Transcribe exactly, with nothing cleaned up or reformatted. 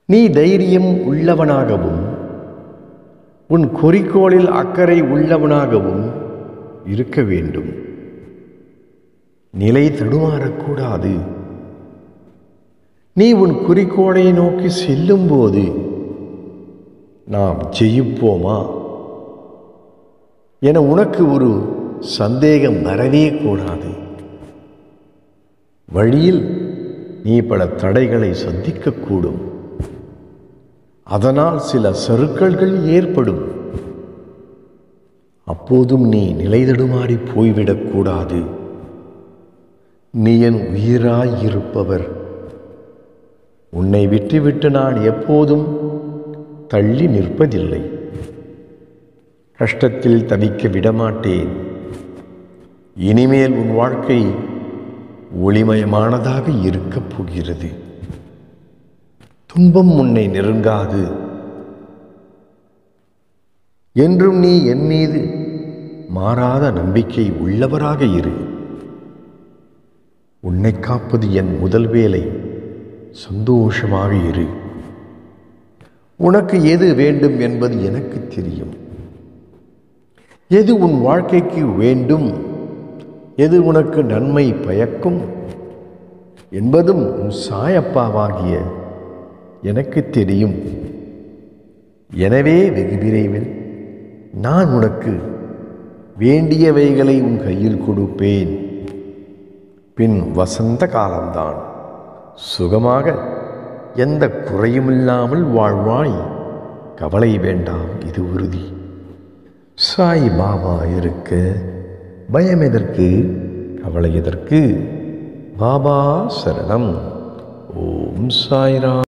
நீ தைரியம் உள்ளவனாகவும் உன் குறிக்கோளில் அக்கறை உள்ளவனாகவும் இருக்க வேண்டும். நிலை தடுமாறக்கூடாது. நீ உன் குறிக்கோளை நோக்கி செல்லும்போது நாம் ஜெயிப்போமா என உனக்கு ஒரு சந்தேகம் வரவே கூடாது. வழியில் நீ பல தடைகளை சந்திக்கக்கூடும். அதனால் சில சறுக்கல்கள் ஏற்படும். அப்போதும் நீ நிலை தடுமாறி போய்விடக்கூடாது. நீ என் உயிராயிருப்பவர். உன்னை விட்டுவிட்டு நான் எப்போதும் தள்ளி நிற்பதில்லை. கஷ்டத்தில் தவிக்க விடமாட்டேன். இனிமேல் உன் வாழ்க்கை ஒளிமயமானதாக இருக்கப் போகிறது. துன்பம் உன்னை நெருங்காது. என்றும் நீ என் மீது மாறாத நம்பிக்கை உள்ளவராக இரு. உன்னை காப்பது என் முதல் வேலை. சந்தோஷமாக இரு. உனக்கு எது வேண்டும் என்பது எனக்கு தெரியும். எது உன் வாழ்க்கைக்கு வேண்டும், எது உனக்கு நன்மை பயக்கும் என்பதும் உன் சாயப்பாவாகிய எனக்கு தெரியும். எனவே வெகு விரைவில் நான் உனக்கு வேண்டியவைகளை உன் கையில் கொடுப்பேன். பின் வசந்த காலம்தான். சுகமாக எந்த குறையுமில்லாமல் வாழ்வாய். கவலை வேண்டாம், இது உறுதி. சாய் பாபா இருக்க பயம் எதற்கு, கவலை எதற்கு? பாபா சரணம். ஓம் சாய்ராம்.